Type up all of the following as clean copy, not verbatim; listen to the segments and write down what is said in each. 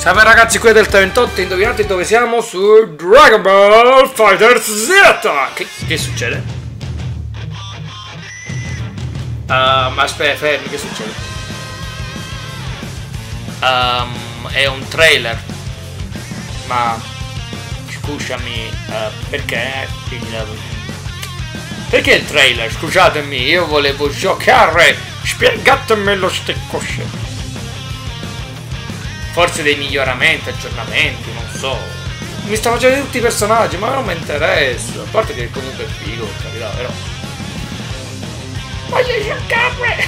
Salve ragazzi, qui è Delta 28, indovinate dove siamo? Su Dragon Ball FighterZ! Che succede? Ma aspetta, fermi, che succede? È un trailer. Ma scusami, perché il trailer? Scusatemi, io volevo giocare. Spiegatemelo ste cosce. Forse dei miglioramenti, aggiornamenti, non so. Mi sta facendo tutti i personaggi, ma non mi interessa. A parte che comunque è figo, carità, però. Voglio giocare!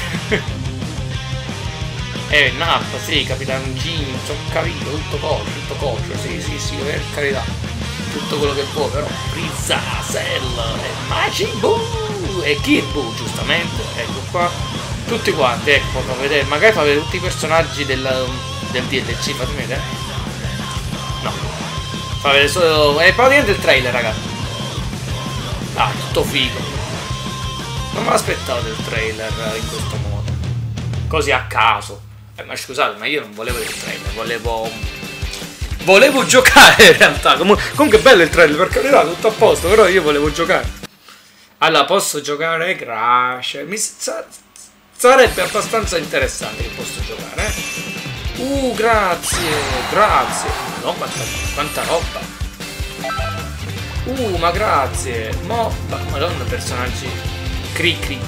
Nappa, sì, Capitano Jin, ci ho capito, tutto kosher, sì, per carità. Tutto quello che vuoi, però. Frieza, Cell, e Majin Buu, e Kid Buu, giustamente. Ecco qua. Tutti quanti, ecco, fa vedere. Magari fa vedere tutti i personaggi del DLC, fatemi vedere. No, fa vedere solo. È praticamente il trailer, ragazzi. Ah, tutto figo. Non me l'aspettavo del trailer in questo modo. Così a caso. Ma scusate, ma io non volevo il trailer, volevo giocare in realtà. Comunque è bello il trailer, per carità, tutto a posto, però io volevo giocare. Allora, posso giocare? Grazie. Sarebbe abbastanza interessante che posso giocare, grazie. No, quanta roba. Ma grazie. Madonna, personaggi. Cri.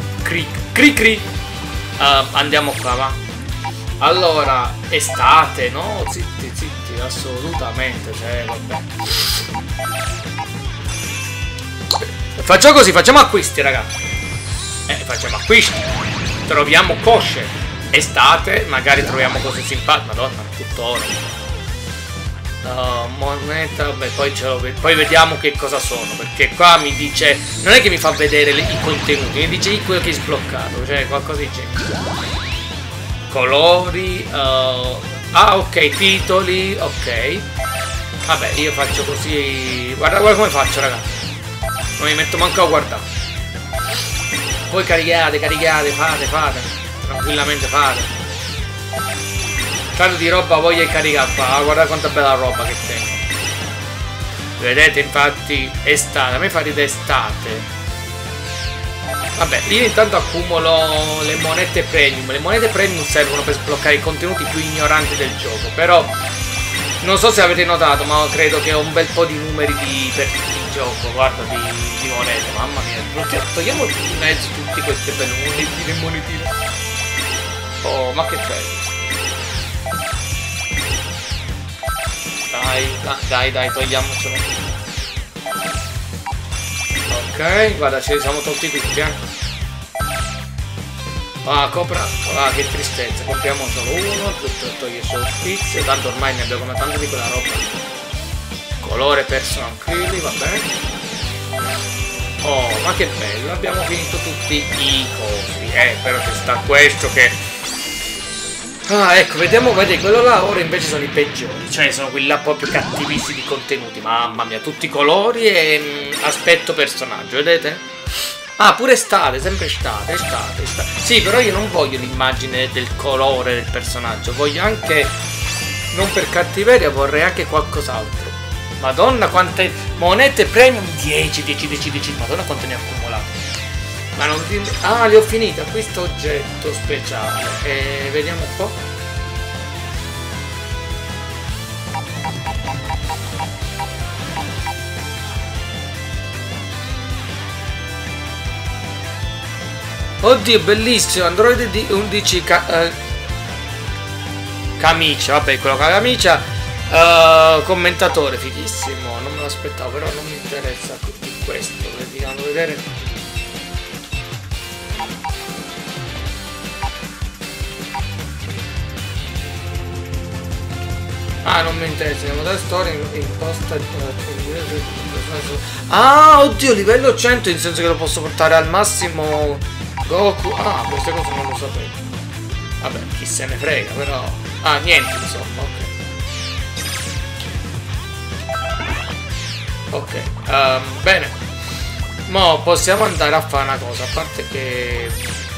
Andiamo qua, va. Allora, estate, no? Zitti, assolutamente, cioè, vabbè. Facciamo così, facciamo acquisti, ragazzi. Facciamo acquisti. Troviamo cosce. Estate, magari troviamo cose simpatiche. Madonna, tuttora. Moneta, vabbè, poi vediamo che cosa sono. Perché qua mi dice. Non è che mi fa vedere i contenuti, mi dice quello che è sbloccato. Cioè, qualcosa di genere. Colori. Ok, titoli. Ok. Vabbè, io faccio così. Guarda come faccio, ragazzi. Non mi metto manco a guardare. Voi caricate, fate. Tranquillamente fate. Tanto di roba voglio caricare qua. Guardate quanta bella roba che tengo. Vedete, infatti, estate. A me fa ridere estate. Vabbè, io intanto accumulo le monete premium. Le monete premium servono per sbloccare i contenuti più ignoranti del gioco. Però non so se avete notato, ma credo che ho un bel po' di numeri di gioco. Guarda, di monete. Mamma mia, togliamo di mezzo tutte queste belle monetine. Oh, ma che bello. Dai, togliamocelo. Ok, guarda, ce li siamo tolti tutti, che tristezza, compriamo solo uno, toglie solo spizio, tanto ormai ne abbiamo come tanto di quella roba. Colore personal acrylic, va bene. Oh, ma che bello, abbiamo finito tutti i cosi, però c'è sta questo che. Ecco, vediamo, vedete, quello là ora invece sono i peggiori, cioè sono quelli là proprio cattivissimi di contenuti, mamma mia, tutti i colori e aspetto personaggio, vedete? Pure estate, sempre estate. Sì, però io non voglio l'immagine del colore del personaggio, voglio anche, non per cattiveria, vorrei anche qualcos'altro. Madonna, quante monete premium, 10, madonna quante ne ho accumulate. Ma non le ho finite, acquisto oggetto speciale. Vediamo un po'. Oddio, bellissimo, Android 11 camicia, vabbè, quello con la camicia. Commentatore, fighissimo. Non me l'aspettavo, però non mi interessa di questo. Vediamo vedere. Non mi interessa, andiamo da storia imposta. Oddio, livello 100, in senso che lo posso portare al massimo Goku. Queste cose non lo sapevo. Vabbè, chi se ne frega, però. Niente, insomma, ok. Bene. Mo possiamo andare a fare una cosa, a parte che.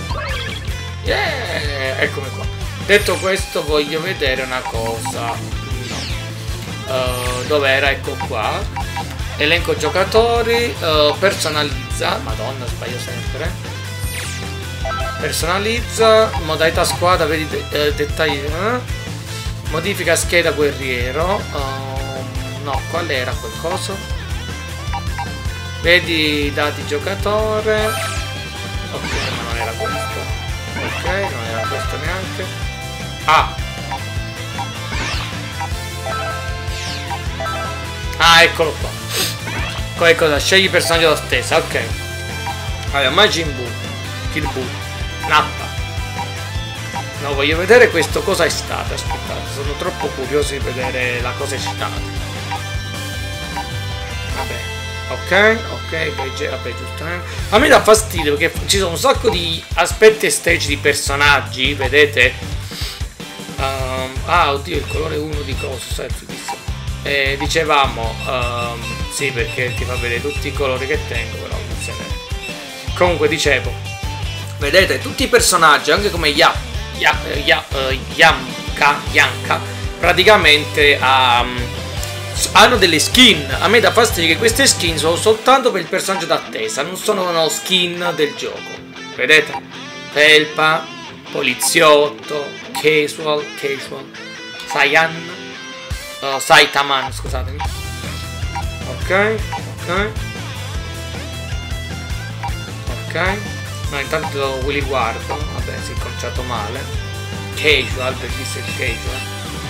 Eccomi qua. Detto questo, voglio vedere una cosa. dove era? Ecco qua. Elenco giocatori, personalizza. Madonna, sbaglio sempre. Personalizza, modalità squadra, vedi dettagli. Modifica scheda guerriero. No, qual era quel coso? Vedi dati giocatore. Ok, ma non era questo. Ok, non era questo neanche. Ah, eccolo qua. Poi cosa? Scegli personaggio d'attesa, ok. Allora, Majin Buu, Kid Buu, Nappa. No, voglio vedere questo cosa è stato. Aspettate, sono troppo curioso di vedere la cosa è stata. Vabbè, ok, vabbè, giustamente. A me dà fastidio perché ci sono un sacco di aspetti estetici di personaggi, vedete? Oddio, il colore 1 di cosa, dicevamo, sì, perché ti fa vedere tutti i colori che tengo, però non se ne... Comunque dicevo, vedete, tutti i personaggi, anche come Yamka, praticamente hanno delle skin. A me dà fastidio che queste skin sono soltanto per il personaggio d'attesa, non sono skin del gioco. Vedete? Felpa, poliziotto, casual, Saitaman, scusatemi. Ok. No, intanto li guardo. Vabbè, si è cominciato male. Casual, bellissimo il casual.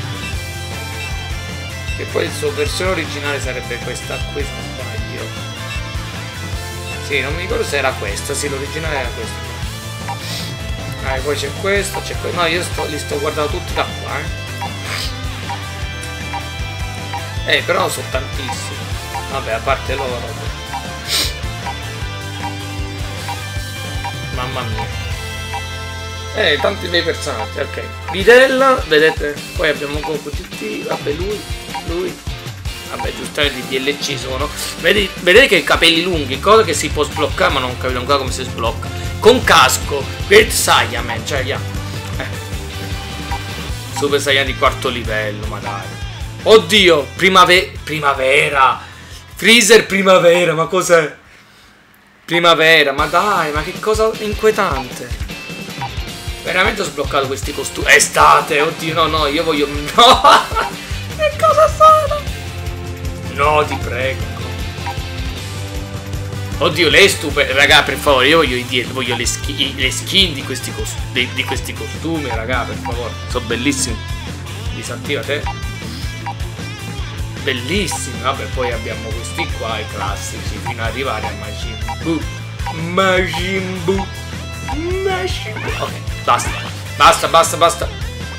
E poi il suo versione originale sarebbe questa qui, se non sbaglio. Sì, non mi ricordo se era questa. Sì, l'originale era questa. E poi c'è questo, c'è questo. No, io li sto guardando tutti da qua, però sono tantissimi. Vabbè, a parte loro. Mamma mia. Tanti bei personaggi, ok. Vidella, vedete? Poi abbiamo Goku GT, vabbè lui. Vabbè, giustamente i DLC sono. Vedete che i capelli lunghi, cosa che si può sbloccare, ma non ho capito ancora come si sblocca. Con casco, Great Saiyaman, cioè Super Saiyan di quarto livello, ma dai. Oddio, primavera. Freezer primavera, ma cos'è? Primavera, ma dai, ma che cosa inquietante. Veramente ho sbloccato questi costumi. Estate, oddio, no, io voglio... No! Che cosa sono? No, ti prego. Oddio, lei è stupenda. Raga, per favore, io voglio le skin di questi costumi, raga, per favore. Sono bellissimi. Disattiva te. Bellissimi. Vabbè, poi abbiamo questi qua, i classici, fino ad arrivare a Majin Buu. Ok, basta.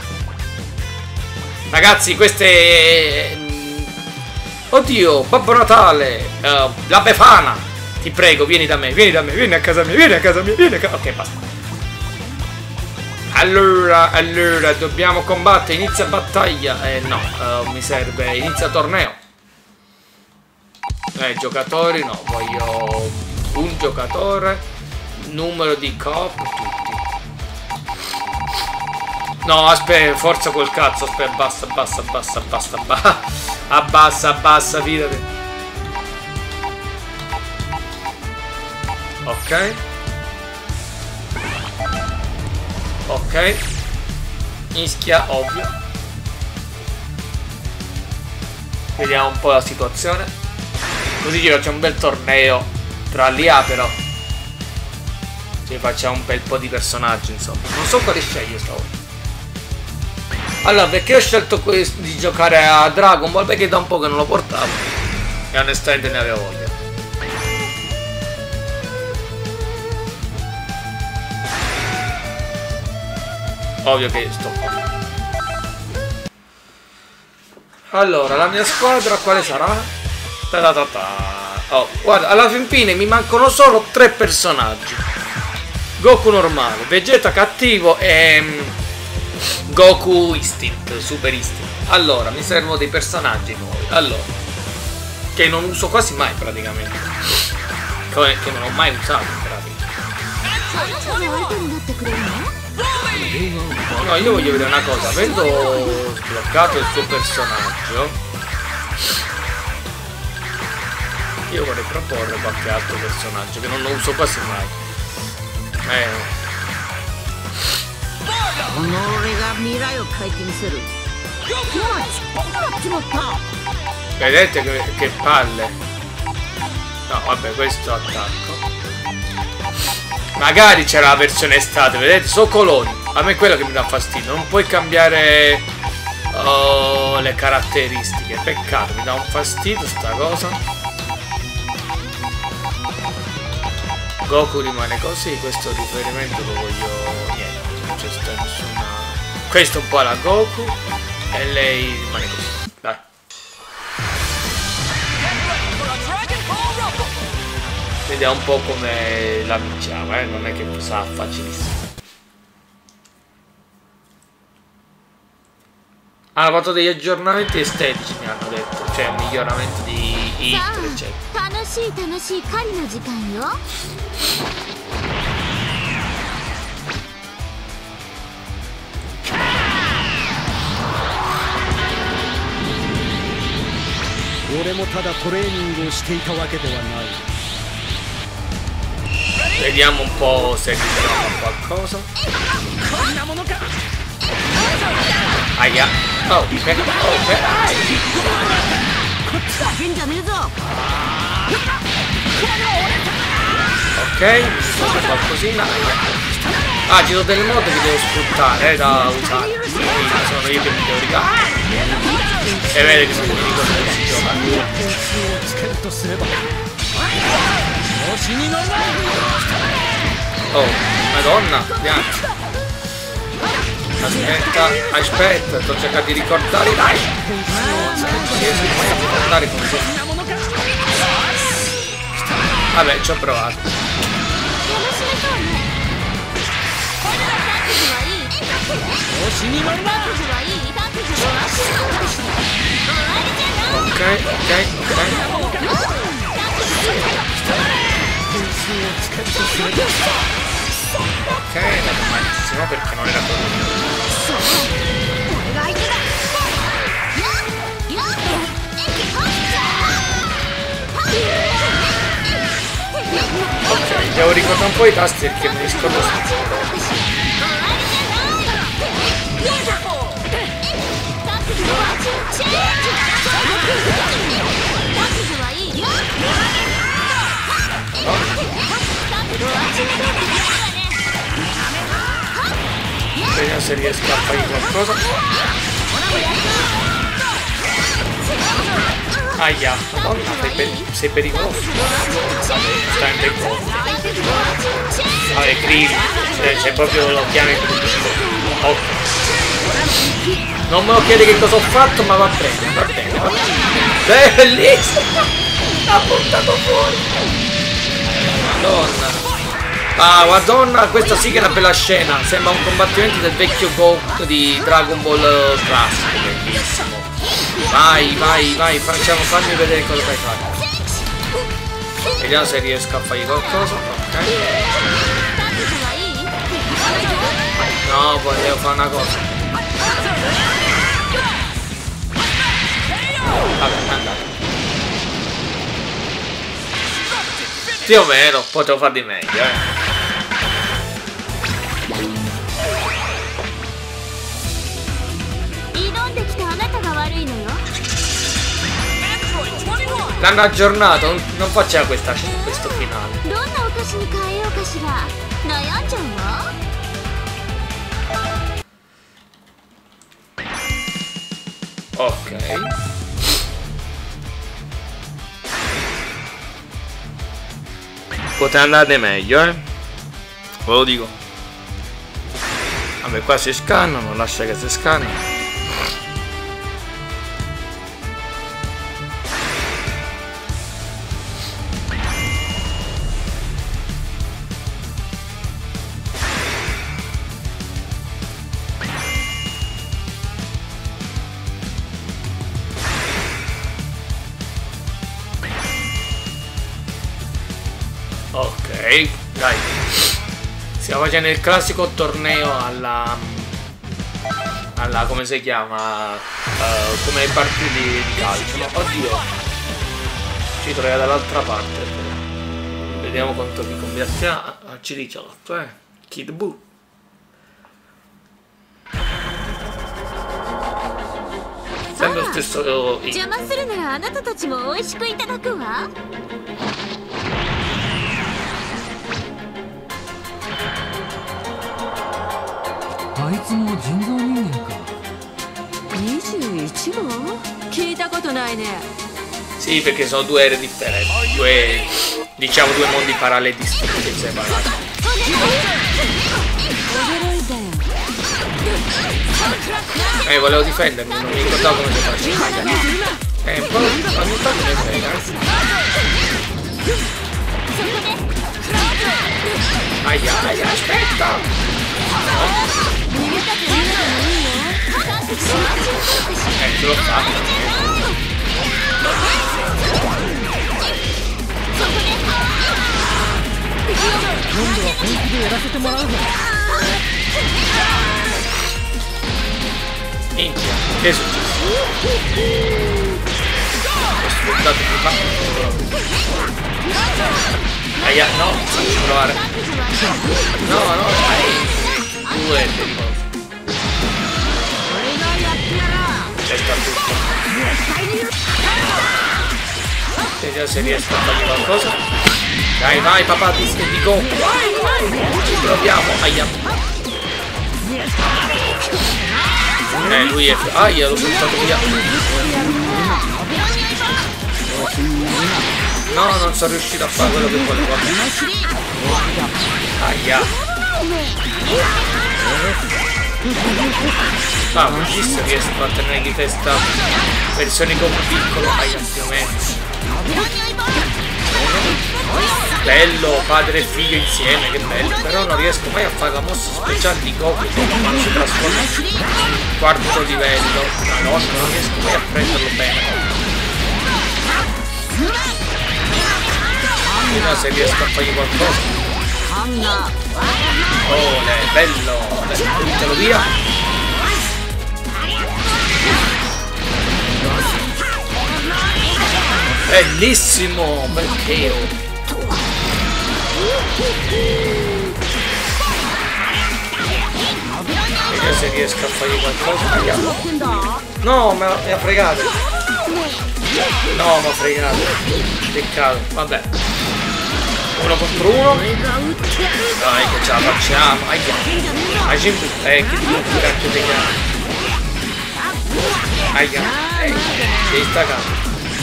Ragazzi, queste... Oddio, Babbo Natale, la Befana, ti prego, vieni a casa mia, ok, basta. Allora, dobbiamo combattere, inizia battaglia, no, mi serve, inizia torneo. Giocatori, no, voglio un giocatore, numero di coop, tutti. No, aspetta, forza quel cazzo, aspetta, abbassa, fidati. Ok. Ischia, ovvio. Vediamo un po' la situazione. Così ci facciamo un bel torneo tra l'IA, però. Ci facciamo un bel po' di personaggi, insomma. Non so quale scegliere stavolta. Allora, perché ho scelto di giocare a Dragon Ball? Perché da un po' che non lo portavo e onestamente ne avevo voglia. Ovvio che sto qua. Allora, la mia squadra quale sarà? Oh, guarda, alla fine mi mancano solo 3 personaggi. Goku normale, Vegeta cattivo e... Goku Instinct, Super Instinct. Allora, mi servono dei personaggi nuovi. Allora, che non uso quasi mai praticamente. Che non ho mai usato in pratica. No, io voglio vedere una cosa. Avendo sbloccato il suo personaggio, Io vorrei proporre qualche altro personaggio che non lo uso quasi mai. Vedete che palle. No, vabbè, questo attacco. Magari c'era la versione estate, vedete? Sono coloni. A me è quello che mi dà fastidio. Non puoi cambiare le caratteristiche. Peccato, mi dà un fastidio sta cosa. Goku rimane così, questo riferimento lo voglio... niente, non c'è sta nessuna... Questo è un po' la Goku e lei rimane così. Dai. Vediamo un po' come la vinciamo, non è che sarà facilissimo. Hanno fatto degli aggiornamenti estetici, mi hanno detto, cioè un miglioramento di hit, eccetera. Vediamo un po' se ritroviamo qualcosa. Aia. Oh, ok. Ok, qualcosina. Ah, ci sono delle mode che devo sfruttare da usare. Sono io che mi devo ricordare. E vede che non mi ricordo che si gioca. Oh, madonna, andiamo. Aspetta, sto cercando di ricordare, dai! Non riesco mai a ricordare come si... Vabbè, ci ho provato. Ok. Ok, era malissimo perché non era proprio... Ok, devo ricordare un po' i tasti perché mi scordo sempre. Vediamo se riesco a fare qualcosa. Aia, madonna, sei pericoloso. Stai in forte. Vabbè, Krill, c'è proprio lo chiami ok. Non me lo chiede che cosa ho fatto, ma va bene, va bene. Bellissimo! L'ha buttato fuori. Madonna. Ah, madonna, questa sì che è una bella scena. Sembra un combattimento del vecchio Goku di Dragon Ball classico. Bellissimo. Vai, fammi vedere cosa fai fare. Vediamo se riesco a fargli qualcosa. Ok. No, poi devo fare una cosa. Vabbè, è andato. Più o meno, potevo far di meglio, L'hanno aggiornato, non faceva questo finale. Ok. Poteva andare meglio, ve lo dico. Vabbè, qua si scannano, lascia che si scannano. Ok, dai. Stiamo facendo il classico torneo alla come si chiama? come le partite di calcio, no? Oddio, ci troviamo dall'altra parte. Vediamo quanto vi convierte al C18, Kid Buu. Sempre lo stesso Ink. Sì, perché sono due aree differenti, diciamo due mondi paralleli distinti e separati. Volevo difendermi, non mi ricordavo come si faceva. Un po' ogni tanto mi frega. Aia, aspetta! Ce l'ho fatta. Minchia, che è successo? Ho sfruttato prima. Aia, no, facci provare. No, dai. Due pericoloso. Testa tutto. Vediamo se riesco a fargli qualcosa. Dai, vai papà, ti dico. Vai. Ci proviamo. Aia. Lui è... Aia, l'ho buttato via. No, non sono riuscito a fare quello che volevo. Aia. Ah, ma chissà riesco a tenere di testa versione come piccolo. Aia, più o meno. Bello, padre e figlio insieme, che bello. Però non riesco mai a fare la mossa speciale di Goku quando si trasforma in quarto livello. No, non riesco mai a prenderlo bene. Vediamo se riesco a fargli qualcosa. Oh, bello. Buttalo via. Bellissimo, perché vediamo se riesco a fargli qualcosa. No, mi ha fregato. No, mi ha fregato. Peccato, vabbè. 1 contro 1. Dai che ce la facciamo. Aia. Che cacchio ti chiama. Aia. Sei staccato.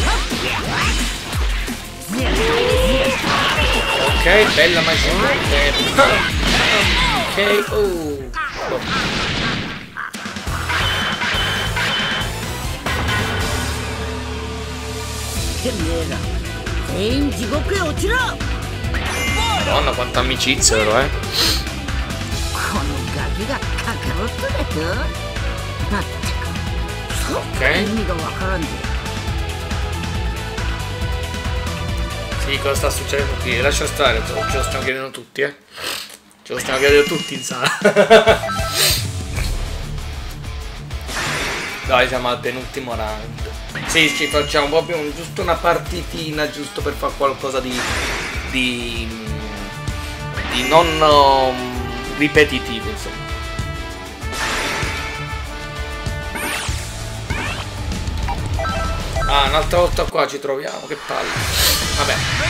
Ok, bella magia. Ok, Madonna, quanta amicizia però, Ok. Sì, cosa sta succedendo qui? Lascia stare, ce lo stiamo chiedendo tutti, Ce lo stiamo chiedendo tutti in sala. Dai, siamo al penultimo round. Sì, ci facciamo proprio giusto una partitina, giusto per fare qualcosa di non ripetitivo, insomma. Ah, un'altra volta qua ci troviamo, che palle. Vabbè.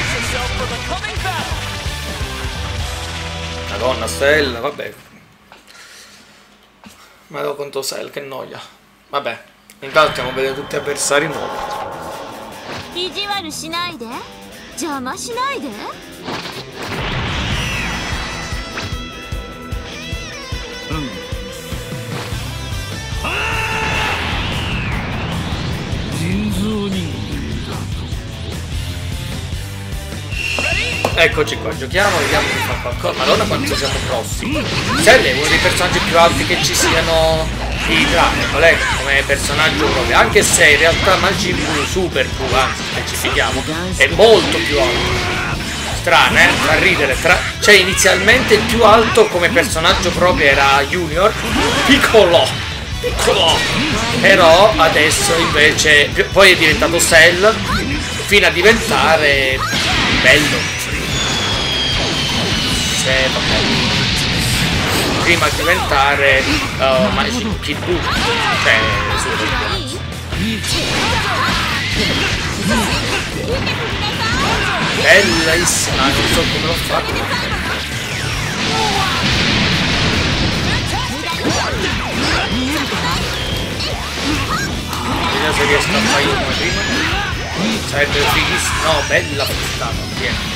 Madonna, Cell, vabbè. Ma devo contro Cell, che noia. Vabbè, intanto stiamo vedendo tutti avversari nuovi. Eccoci qua, giochiamo, vediamo di fare qualcosa. Madonna quanto siamo grossi. Cell è uno dei personaggi più alti che ci siano di Dragon Ball, come personaggio proprio. Anche se in realtà Majin Buu, Super Buu, anzi specifichiamo, è molto più alto. Strano, fa ridere. Cioè inizialmente il più alto come personaggio proprio era Junior. Piccolo Però adesso invece poi è diventato Cell fino a diventare bello. Prima di diventare Kid Buu, cioè bellissima, non so come l'ho fatto. Vediamo se riesco a fare io come prima. Sarebbe fighissimo. No, bella puttana, vieni.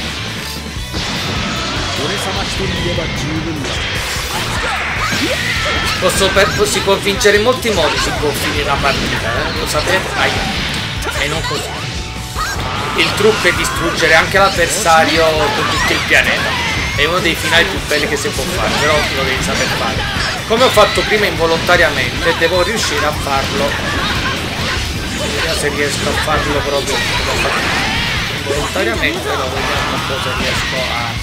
Si può vincere in molti modi, si può finire la partita, lo sapete? E non così. Il trucco è distruggere anche l'avversario con tutto il pianeta. È uno dei finali più belli che si può fare, però lo devi saper fare. Come ho fatto prima involontariamente, devo riuscire a farlo. Vediamo se riesco a farlo proprio come ho fatto involontariamente, però vediamo un po' se riesco a...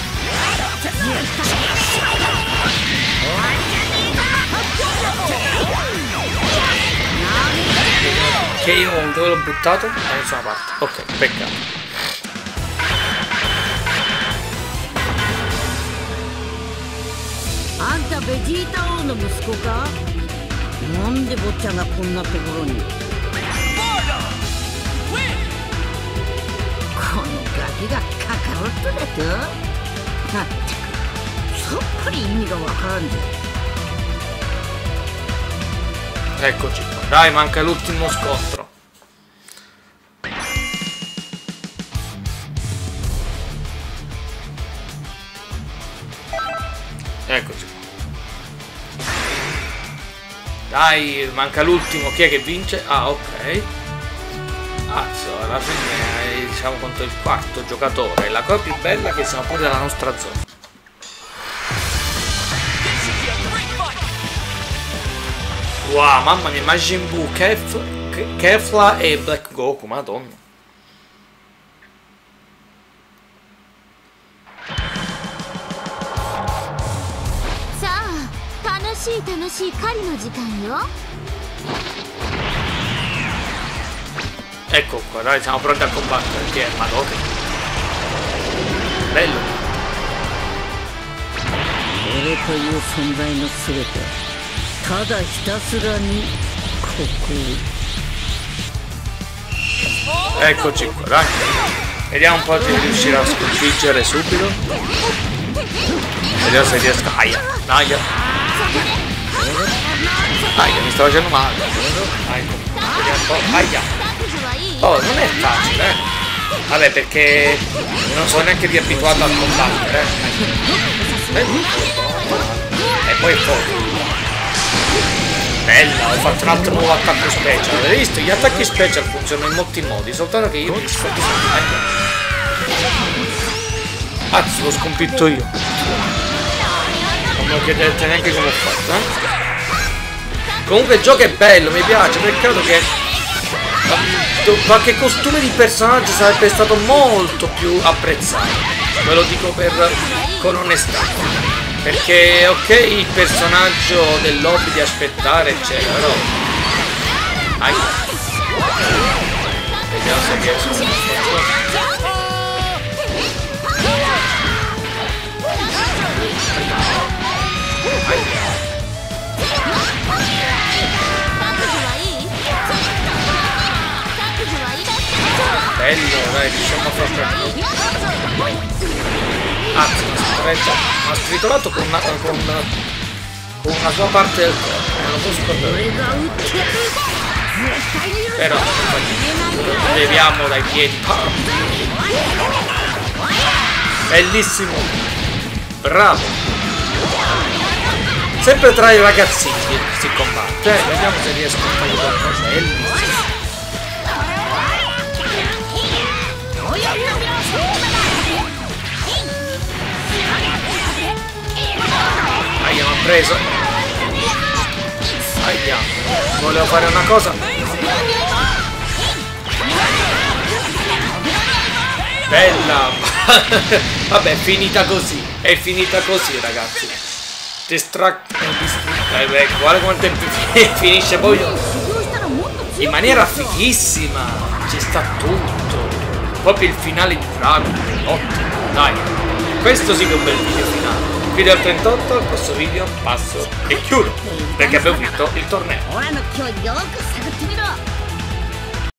Che io dove l'ho buttato? Da nessuna parte. Ok, peccato. Anta Vegeta 王の息子か？なんで坊ちゃんがこんなところに？このガキがカカロットだと？まったくさっぱり意味がわからんぜ。 Eccoci qua. Dai, manca l'ultimo scontro. Eccoci qua. Dai, manca l'ultimo. Chi è che vince? Ah, ok. Alla fine siamo contro il quarto giocatore. La cosa più bella è che siamo fuori dalla nostra zona. Wow, mamma mia, Majin Buu, Kefla e Black Goku, madonna. Ecco qua, dai, siamo pronti a combattere. Chi è? Madonna. Bello. Eccoci qua, dai. Vediamo un po' se riuscire a sconfiggere subito. Vediamo se riesco. Aia, aia. Aia, mi sta facendo male. Vediamo un po'. Aia. Oh, non è facile, Vabbè, perché non sono neanche riabituato a combattere, E poi è forte. Bella, ho fatto un altro nuovo attacco special. Avete visto? Gli attacchi special funzionano in molti modi, soltanto che io mi sto Azzi, l'ho sconfitto io. Non me lo chiedete neanche come ho fatto, Comunque il gioco è bello, mi piace, peccato che qualche costume di personaggio sarebbe stato molto più apprezzato. Ve lo dico con onestà. Perché ok il personaggio del lobby di aspettare eccetera, però vediamo se riesco. Bello, dai, riusciamo a far Anzi, mi ha stritolato con una sua parte del corpo, non lo posso scordare. Però lo leviamo dai piedi. Bellissimo. Bravo. Sempre tra i ragazzini si combatte. Vediamo se riesco a fare qualcosa. Bellissimo. Abbiamo preso. Andiamo. Volevo fare una cosa. Bella. Vabbè, è finita così. È finita così, ragazzi. guarda come finisce poi in maniera fighissima. Ci sta tutto. Proprio il finale di Dragon. Ottimo, dai. Questo sì che è un bel video finale. Video al 38, al prossimo video passo e chiudo. Perché abbiamo vinto il torneo.